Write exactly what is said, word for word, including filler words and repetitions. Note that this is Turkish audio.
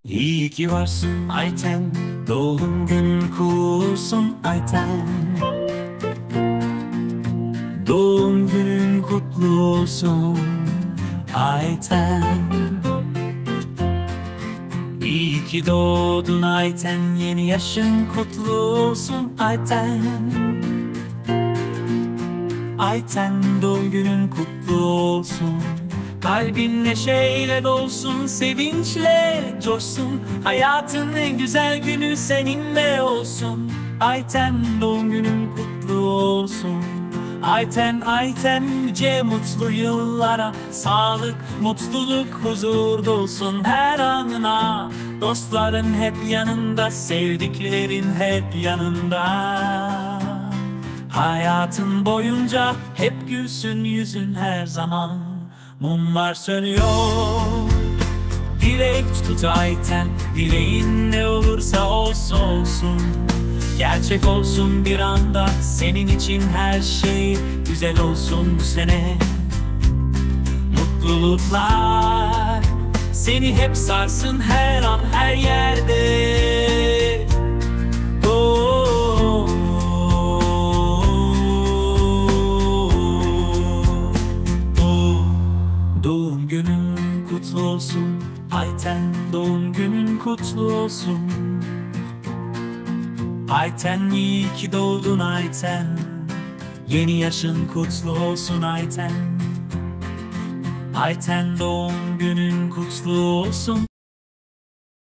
İyi ki varsın Ayten, doğum günün kutlu olsun Ayten. Doğum günün kutlu olsun Ayten. İyi ki doğdun Ayten, yeni yaşın kutlu olsun Ayten. Ayten, doğum günün kutlu olsun. Kalbin neşeyle dolsun, sevinçle coşsun. Hayatın en güzel günü seninle olsun. Ayten, doğum günün kutlu olsun. Ayten, Ayten, nice mutlu yıllara. Sağlık, mutluluk, huzur dolsun her anına. Dostların hep yanında, sevdiklerin hep yanında. Hayatın boyunca hep gülsün yüzün her zaman. Mumlar sönüyor, dilek tut Ayten. Dileğin ne olursa olsun olsun, gerçek olsun bir anda. Senin için her şey güzel olsun bu sene. Mutluluklar seni hep sarsın her an her yerde. Oh, doğum günün kutlu olsun Ayten, doğum günün kutlu olsun. Ayten, iyi ki doğdun Ayten, yeni yaşın kutlu olsun Ayten. Ayten, doğum günün kutlu olsun.